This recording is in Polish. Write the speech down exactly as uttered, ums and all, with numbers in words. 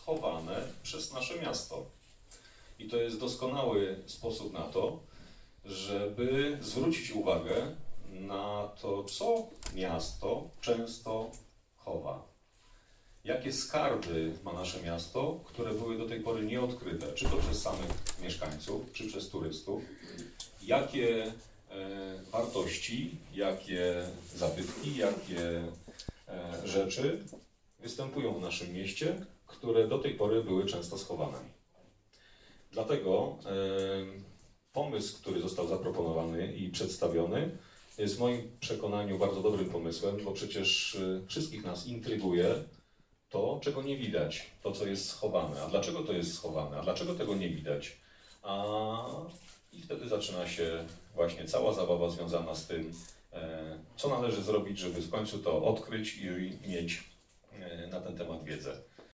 schowane przez nasze miasto. I to jest doskonały sposób na to, żeby zwrócić uwagę na to, co miasto często chowa. Jakie skarby ma nasze miasto, które były do tej pory nieodkryte, czy to przez samych mieszkańców, czy przez turystów. Jakie e, wartości, jakie zabytki, jakie e, rzeczy występują w naszym mieście, które do tej pory były często schowane. Dlatego e, pomysł, który został zaproponowany i przedstawiony, jest w moim przekonaniu bardzo dobrym pomysłem, bo przecież e, wszystkich nas intryguje to, czego nie widać, to, co jest schowane. A dlaczego to jest schowane? A dlaczego tego nie widać? A... I wtedy zaczyna się właśnie cała zabawa związana z tym, co należy zrobić, żeby w końcu to odkryć i mieć na ten temat wiedzę.